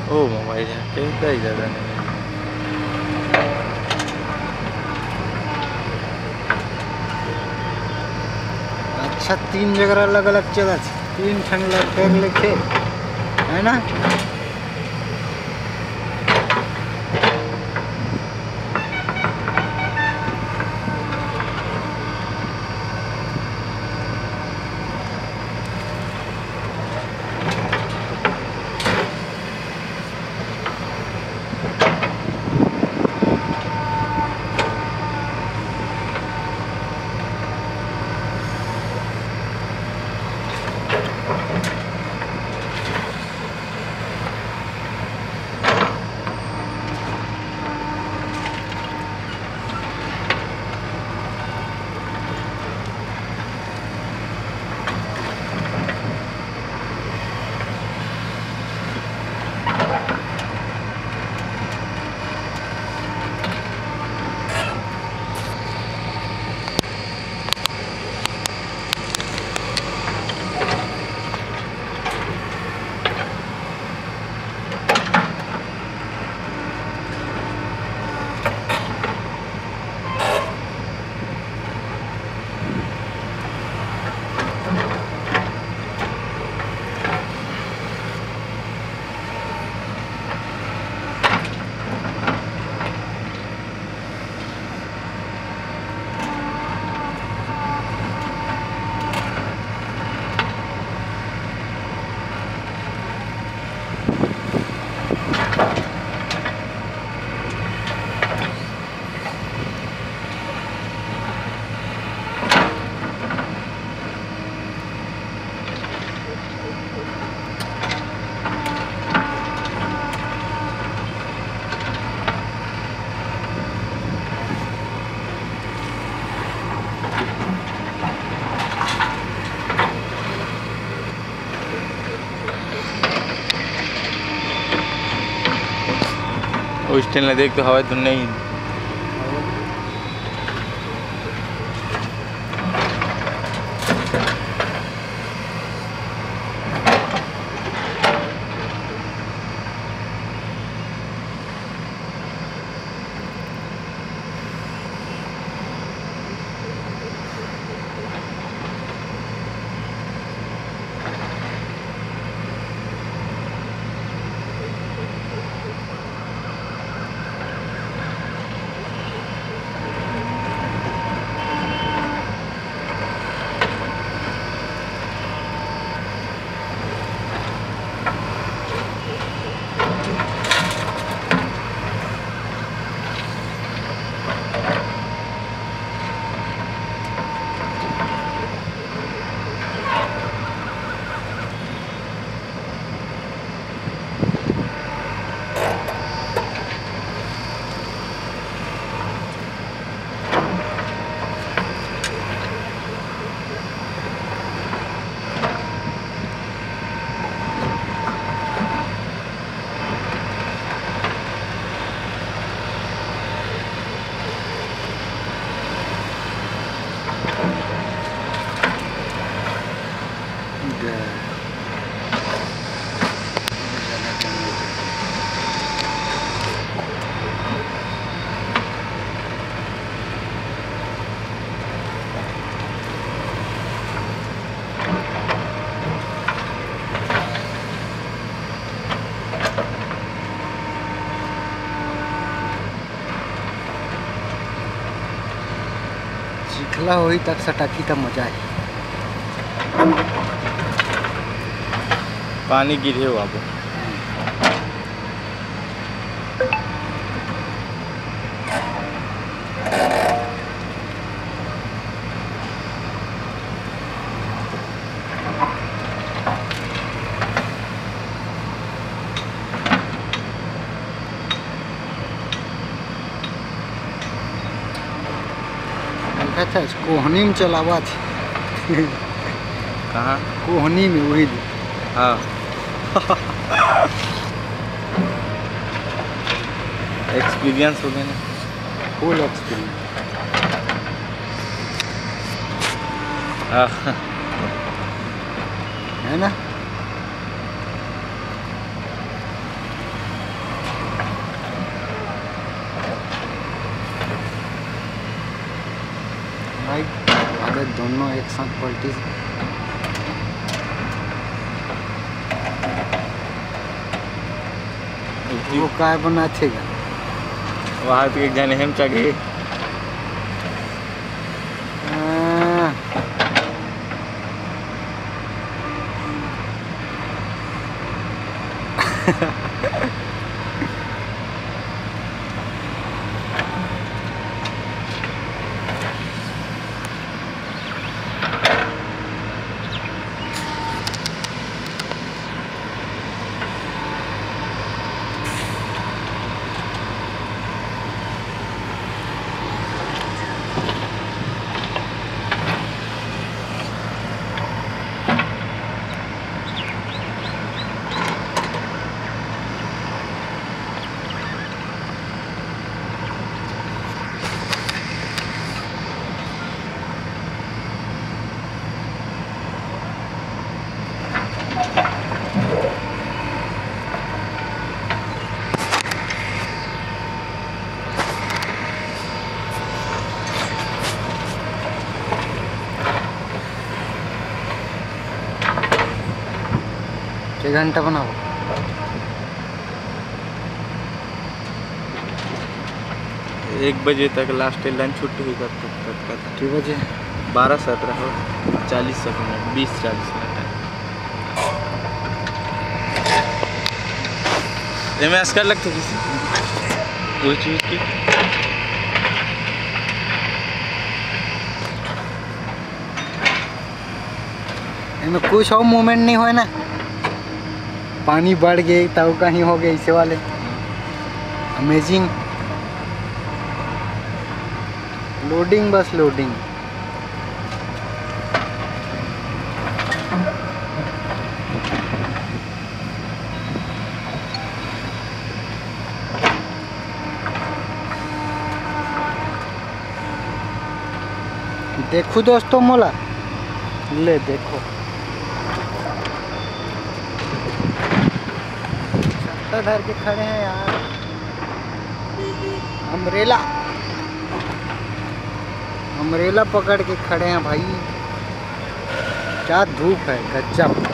ओ mobile है कहीं ज़्यादा नहीं है। अच्छा 3 जगह अलग अलग चला 3 ठन कर लिखे है ना। स्टेन देख तो हवा तो नहीं। चिखला होई तक सटाकी का मजा है। पानी गिरे वहाँ पर। अच्छा कोहनी में चलावा थी। कहाँ? कोहनी में वही। हाँ एक्सपीरियंस हो गया ना, फुल एक्सपीरियंस। है ना। दोनों एक साथ पलटी। वो काय बनाते गा वहाँ तो एक जने हम चगे के घंटा बनाओ। 1 बजे तक लास्ट लंच छुट्टी हुई तब तक का था। कितने बजे? 12-17 हो 40 मिनट 20-40 मिनट है। मैं अस्कर लगते किसी कोई चीज़ की इनमें कुछ और मूवमेंट नहीं हुआ ना, पानी बढ़ गई तब कहीं हो गए इसे वाले। अमेजिंग लोडिंग, बस लोडिंग। देखो दोस्तों मोला ले देखो छत्ता धर के खड़े हैं यार। अम्ब्रेला अम्ब्रेला पकड़ के खड़े हैं भाई। क्या धूप है गजब।